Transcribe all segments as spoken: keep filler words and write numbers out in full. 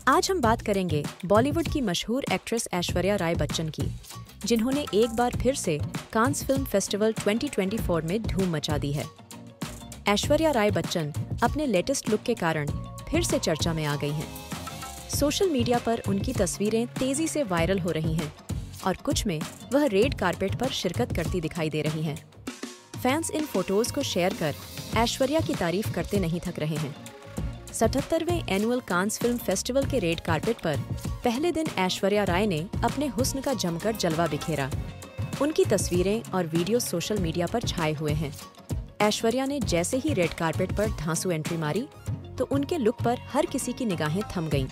आज हम बात करेंगे बॉलीवुड की मशहूर एक्ट्रेस ऐश्वर्या राय बच्चन की, जिन्होंने एक बार फिर से कांस फिल्म फेस्टिवल दो हज़ार चौबीस में धूम मचा दी है। ऐश्वर्या राय बच्चन अपने लेटेस्ट लुक के कारण फिर से चर्चा में आ गई हैं। सोशल मीडिया पर उनकी तस्वीरें तेजी से वायरल हो रही हैं और कुछ में वह रेड कारपेट पर शिरकत करती दिखाई दे रही हैं। फैंस इन फोटोज को शेयर कर ऐश्वर्या की तारीफ करते नहीं थक रहे हैं। सतहत्तरवें एनुअल कांस फिल्म फेस्टिवल के रेड कारपेट पर पहले दिन ऐश्वर्या राय ने अपने हुस्न का जमकर जलवा बिखेरा। उनकी तस्वीरें और वीडियो सोशल मीडिया पर छाए हुए हैं। ऐश्वर्या ने जैसे ही रेड कारपेट पर धांसू एंट्री मारी तो उनके लुक पर हर किसी की निगाहें थम गईं।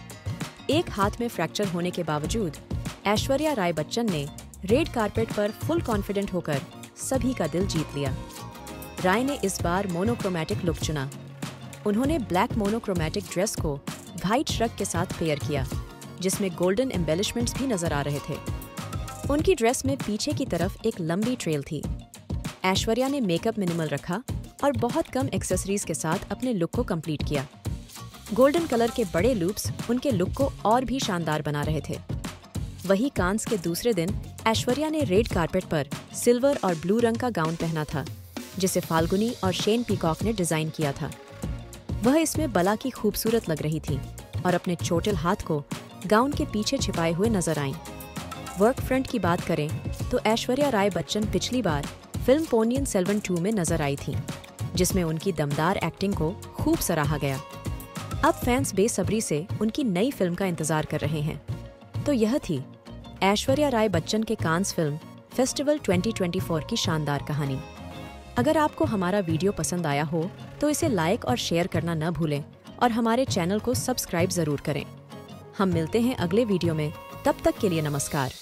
एक हाथ में फ्रैक्चर होने के बावजूद ऐश्वर्या राय बच्चन ने रेड कारपेट पर फुल कॉन्फिडेंट होकर सभी का दिल जीत लिया। राय ने इस बार मोनोक्रोमैटिक लुक चुना। उन्होंने ब्लैक मोनोक्रोमैटिक ड्रेस को व्हाइट श्रग के साथ पेयर किया, जिसमें गोल्डन एम्बेलिशमेंट्स भी नजर आ रहे थे। उनकी ड्रेस में पीछे की तरफ एक लंबी ट्रेल थी। ऐश्वर्या ने मेकअप मिनिमल रखा और बहुत कम एक्सेसरीज के साथ अपने लुक को कंप्लीट किया। गोल्डन कलर के बड़े लूप्स उनके लुक को और भी शानदार बना रहे थे। वहीं कांस के दूसरे दिन ऐश्वर्या ने रेड कारपेट पर सिल्वर और ब्लू रंग का गाउन पहना था, जिसे फाल्गुनी और शेन पीकॉक ने डिजाइन किया था। वह इसमें बला की खूबसूरत लग रही थी और अपने चोटिल हाथ को गाउन के पीछे छिपाए हुए नजर आईं। वर्क फ्रंट की बात करें तो ऐश्वर्या राय बच्चन पिछली बार फिल्म पोन्नियिन सेल्वन टू में नजर आई थी, जिसमें उनकी दमदार एक्टिंग को खूब सराहा गया। अब फैंस बेसब्री से उनकी नई फिल्म का इंतजार कर रहे हैं। तो यह थी ऐश्वर्या राय बच्चन के कांस फिल्म फेस्टिवल दो हज़ार चौबीस की शानदार कहानी। अगर आपको हमारा वीडियो पसंद आया हो तो इसे लाइक और शेयर करना न भूलें और हमारे चैनल को सब्सक्राइब जरूर करें। हम मिलते हैं अगले वीडियो में, तब तक के लिए नमस्कार।